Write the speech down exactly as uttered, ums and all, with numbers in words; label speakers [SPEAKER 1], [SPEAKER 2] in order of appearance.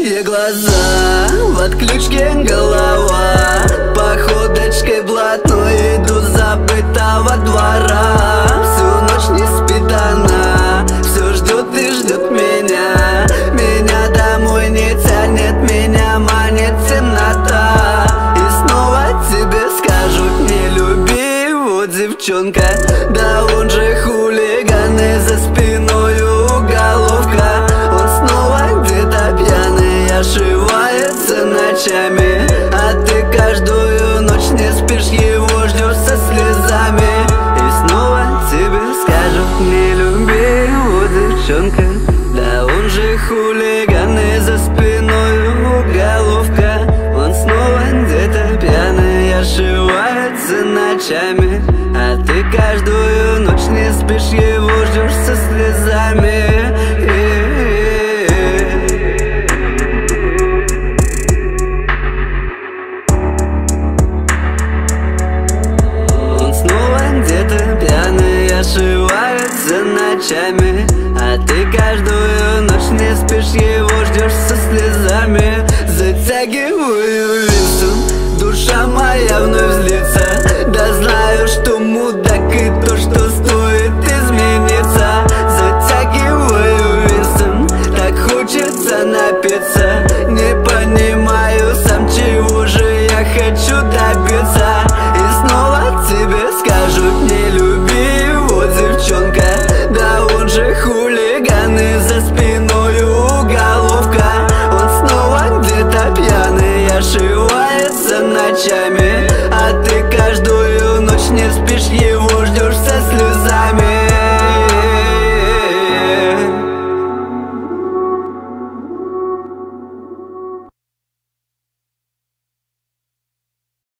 [SPEAKER 1] карие глаза, в отключке голова, походочкой блатной иду с забытого двора. Всю ночь не спит она, все ждет и ждет меня. Меня домой не тянет, меня манит темнота. И снова тебе скажут: не люби его, девчонка. Да он же хулиган, и за спиною уголовка. Он снова где-то пьяный ошивается ночами, а ты каждую ночь не спишь, его ждешь со слезами. И снова тебе скажут: не люби его, девчонка. Да он же хулиган, и за спиной уголовка. Он снова где-то пьяный ошивается ночами, а ты каждую ночь не спишь, его ждешь со слезами. Он снова где-то пьяный ошивается ночами, а ты каждую ночь не спишь, его ждешь со слезами. Затягиваю винтом, душа моя вновь злится. Да знаю, что мудак и то, что стоит измениться. Затягиваю винтом, так хочется напиться. Не понимаю сам, чего же я хочу добиться. И снова тебе скажут: не люби его, девчонка. Да он же хулиган, и за спиною уголовка. Он снова где-то пьяный ошивается ночами, а ты каждую ночь не спишь, его ждешь со слезами.